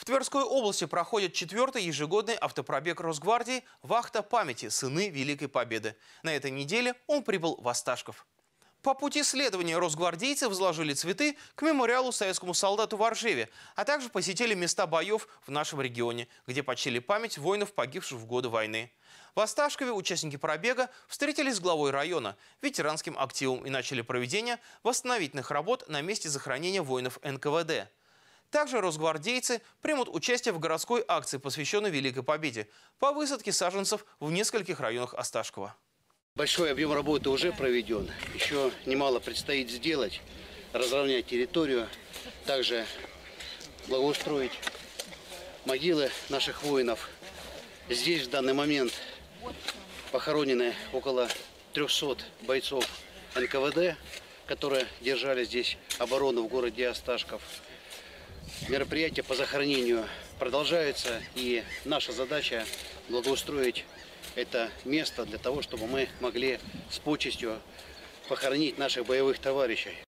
Тверской области проходит 4-й ежегодный автопробег Росгвардии «Вахта памяти. Сыны Великой Победы». На этой неделе он прибыл в Осташков. По пути следования росгвардейцы возложили цветы к мемориалу советскому солдату в Оржеве, а также посетили места боев в нашем регионе, где почтили память воинов, погибших в годы войны. В Осташкове участники пробега встретились с главой района, ветеранским активом и начали проведение восстановительных работ на месте захоронения воинов НКВД. Также росгвардейцы примут участие в городской акции, посвященной Великой Победе, по высадке саженцев в нескольких районах Осташкова. Большой объем работы уже проведен. Еще немало предстоит сделать. Разровнять территорию, также благоустроить могилы наших воинов. Здесь в данный момент похоронены около 300 бойцов НКВД, которые держали здесь оборону в городе Осташков. Мероприятия по захоронению продолжаются, и наша задача благоустроить это место для того, чтобы мы могли с почестью похоронить наших боевых товарищей.